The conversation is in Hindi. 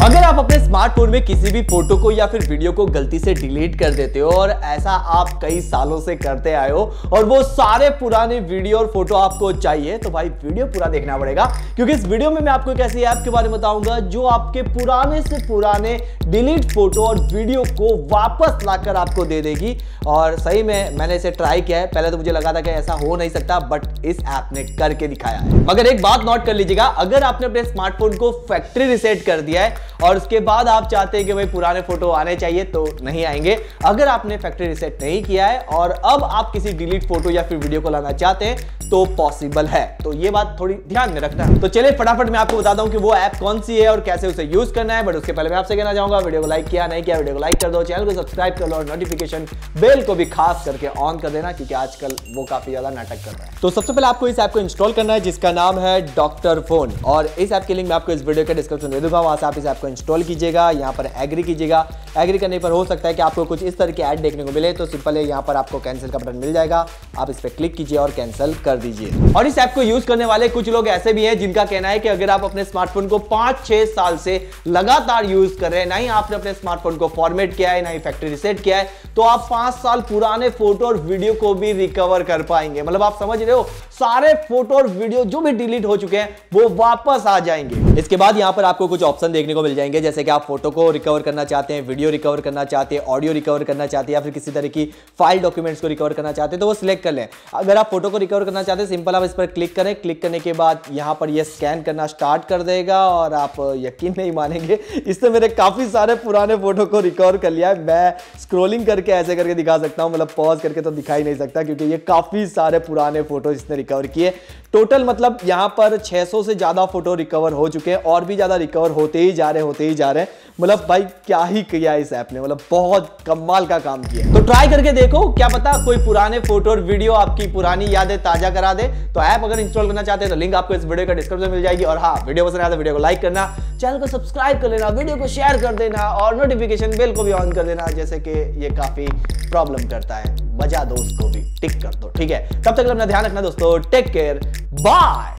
अगर आप अपने स्मार्टफोन में किसी भी फोटो को या फिर वीडियो को गलती से डिलीट कर देते हो और ऐसा आप कई सालों से करते आए हो और वो सारे पुराने वीडियो और फोटो आपको चाहिए, तो भाई वीडियो पूरा देखना पड़ेगा, क्योंकि इस वीडियो में मैं आपको एक ऐसी ऐप के बारे में बताऊंगा जो आपके पुराने से पुराने डिलीट फोटो और वीडियो को वापस लाकर आपको दे देगी। और सही में मैंने इसे ट्राई किया है। पहले तो मुझे लगा था कि ऐसा हो नहीं सकता, बट इस ऐप ने करके दिखाया है। मगर एक बात नोट कर लीजिएगा, अगर आपने अपने स्मार्टफोन को फैक्ट्री रीसेट कर दिया है और उसके बाद आप चाहते हैं कि भाई पुराने फोटो आने चाहिए, तो नहीं आएंगे। अगर आपने फैक्ट्री रीसेट नहीं किया है और अब आप किसी डिलीट फोटो या फिर वीडियो को लाना चाहते हैं तो पॉसिबल है। तो ये बात थोड़ी ध्यान में रखना है। तो चलिए फटाफट मैं आपको बताता हूं कि वो ऐप कौन सी है और कैसे उसे यूज करना है। बट उसके पहले मैं आपसे कहना चाहूंगा, वीडियो को लाइक किया नहीं किया, वीडियो को लाइक कर दो, चैनल को सब्सक्राइब कर लो और नोटिफिकेशन बेल को भी खास करके ऑन कर देना, क्योंकि आजकल वो काफी ज्यादा नाटक कर रहा है। तो सबसे पहले आपको इस ऐप को इंस्टॉल करना है, जिसका नाम है डॉक्टर फोन, और इस ऐप की लिंक मैं आपको इस वीडियो के डिस्क्रिप्शन में दे दूंगा। वहां से आप इस ऐप को इंस्टॉल कीजिएगा, यहाँ पर एग्री कीजिएगा। एग्री करने पर हो सकता है कि आपको कुछ इस तरह के ऐड देखने को मिले, तो सिंपल है, यहाँ पर आपको कैंसिल का बटन मिल जाएगा, आप इस पर क्लिक कीजिए और कैंसिल कर दीजिए। और इस ऐप को यूज करने वाले कुछ लोग ऐसे भी हैं जिनका कहना है कि अगर आप अपने स्मार्टफोन को 5-6 साल से लगातार यूज कर रहे हैं, ना ही आपने अपने स्मार्टफोन को फॉर्मेट किया है, ना ही फैक्ट्री रीसेट किया है, तो आप 5 साल पुराने फोटो और वीडियो को भी रिकवर कर पाएंगे। मतलब आप समझ रहे हो, सारे फोटो और वीडियो जो भी डिलीट हो चुके हैं वो वापस आ जाएंगे। इसके बाद यहां पर आपको कुछ ऑप्शन देखने को मिल जाएंगे, जैसे कि आप फोटो को रिकवर करना चाहते हैं, वीडियो रिकवर करना चाहते हैं, ऑडियो रिकवर करना चाहते हैं, या फिर किसी तरह की फाइल डॉक्यूमेंट्स को रिकवर करना चाहते हैं, तो वो सिलेक्ट कर लें। अगर आप फोटो को रिकवर करना चाहते हैं, सिंपल आप इस पर क्लिक करें। क्लिक करने के बाद यहां पर ये स्कैन करना स्टार्ट कर देगा और आप यकीन नहीं मानेंगे, इससे मेरे काफी सारे पुराने फोटो को रिकवर कर लिया है। मैं स्क्रॉलिंग करके ऐसे करके दिखा सकता हूं, मतलब पॉज करके तो दिखा ही नहीं सकता, क्योंकि ये काफी सारे पुराने फोटो इसने रिकवर किए। टोटल मतलब यहां पर 600 से ज्यादा फोटो रिकवर हो चुके हैं और भी ज्यादा रिकवर होते ही जा रहे हैं। मतलब भाई क्या ही किया इस ऐप ने, मतलब बहुत कमाल का काम किया। तो ट्राई करके देखो, क्या पता कोई पुराने फोटो और वीडियो आपकी पुरानी यादें ताजा करा दे। तो ऐप अगर इंस्टॉल करना चाहते हैं तो लिंक आपको इस वीडियो का डिस्क्रिप्शन में मिल जाएगी। और हाँ, वीडियो पसंद आया तो वीडियो को लाइक करना, चैनल को सब्सक्राइब कर लेना, वीडियो को शेयर कर देना और नोटिफिकेशन बेल को भी ऑन कर देना, जैसे कि ये काफी प्रॉब्लम करता है। बजा दो उसको भी टिक कर दो, ठीक है। तब तक अपना ध्यान रखना दोस्तों, टेक केयर, बाय।